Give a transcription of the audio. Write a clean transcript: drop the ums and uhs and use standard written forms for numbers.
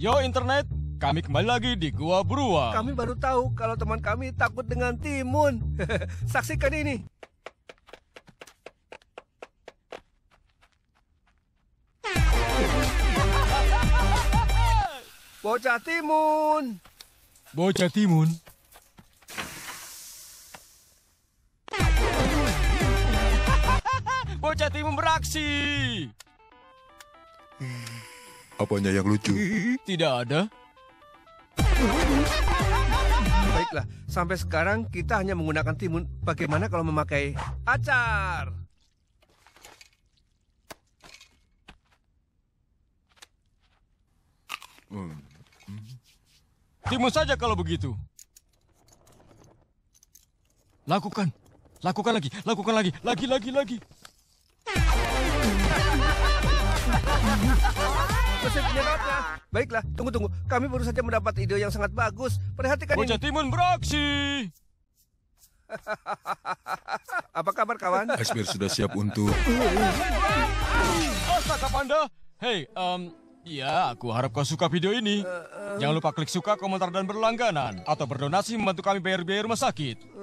Yo internet, kami kembali lagi di Gua Beruang. Kami baru tahu kalau teman kami takut dengan timun. Saksikan ini. Bocah timun. Bocah timun. Bocah timun beraksi. Apanya yang lucu? Tidak ada. Baiklah, sampai sekarang kita hanya menggunakan timun. Bagaimana kalau memakai acar? Timun saja kalau begitu. Lakukan. Lakukan lagi. Lakukan lagi. Lagi. Mesin penyedotnya. Baiklah, tunggu. Kami baru saja mendapat ide yang sangat bagus. Perhatikan Bocah ini. timun beraksi. Apa kabar, kawan? Asmir sudah siap untuk... Astaga Panda. Hei, ya, aku harap kau suka video ini. Jangan lupa klik suka, komentar, dan berlangganan. Atau berdonasi membantu kami bayar biaya rumah sakit.